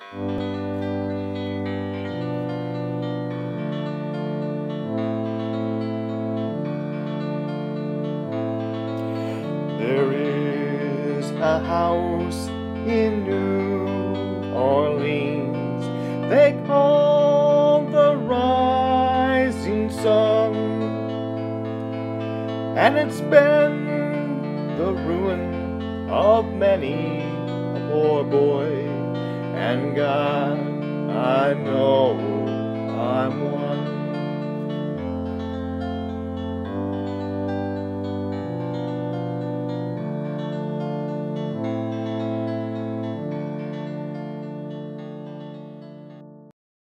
There is a house in New Orleans they call the Rising Sun, and it's been the ruin of many a poor boy, and God, I know I'm one.